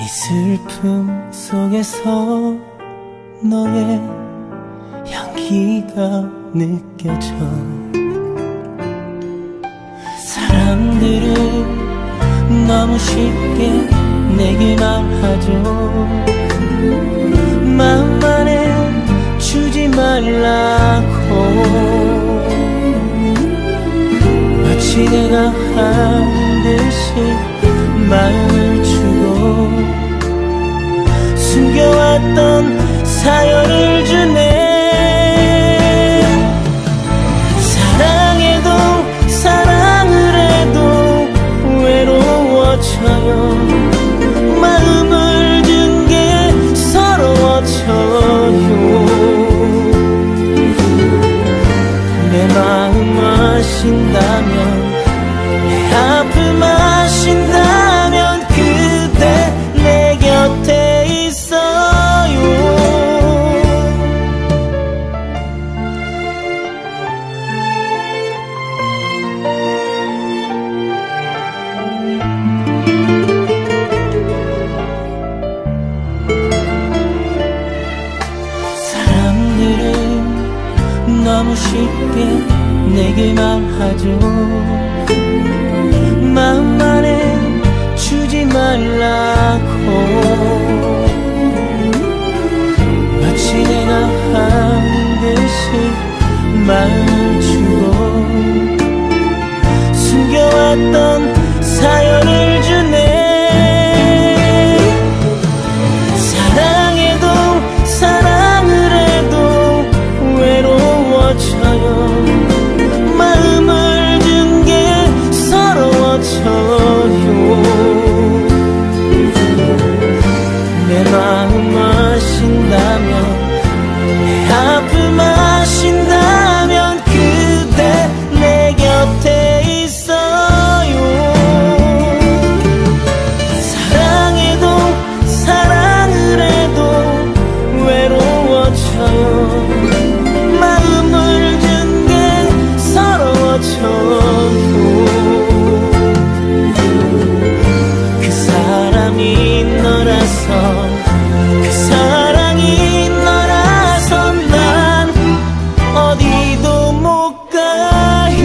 슬픔 속에서 너의 향기가 느껴져. 사람들은 너무 쉽게 내게 말하죠. 마음 안에 주지 말라고. 마치 내가 한 듯이 마음을 주고 숨겨왔던 사연을 주네. 사랑해도 사랑을 해도 외로워져요. 마음을 준 게 서러워져요. 내 마음 아신다면, 내 아픔 아신다면 그대 내 곁에 있어요. 사람들은 너무 쉽게 내게 말하죠. 마음 안에 주지 말라고. 마치 내가 한 듯이 마음을 주고 숨겨왔던 사연을 주네. 사랑해도 사랑을 해도 외로워져요. 마음을 준 게 서러워져요. 내 마음 아신다면, 내 아픔 아신다면 그대 내 곁에 있어요. 사랑해도 사랑을 해도 외로워져요. 마음을 준 게 서러워져요. 그 사람이 너라서, 그 사랑이 너라서 난 어디도 못 가요.